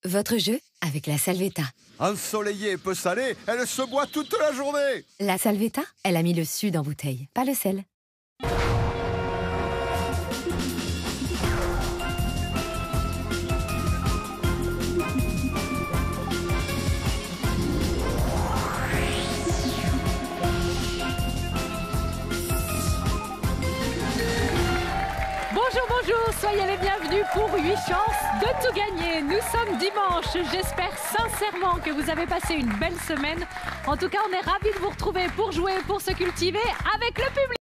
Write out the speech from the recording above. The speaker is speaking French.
Votre jeu avec la Salvetta. Ensoleillée et peu salée, elle se boit toute la journée. La Salvetta, elle a mis le sud en bouteille, pas le sel. Bonjour, bonjour, soyez les bienvenus pour 8 chances de tout gagner. Nous sommes dimanche, j'espère sincèrement que vous avez passé une belle semaine. En tout cas, on est ravis de vous retrouver pour jouer, pour se cultiver avec le public.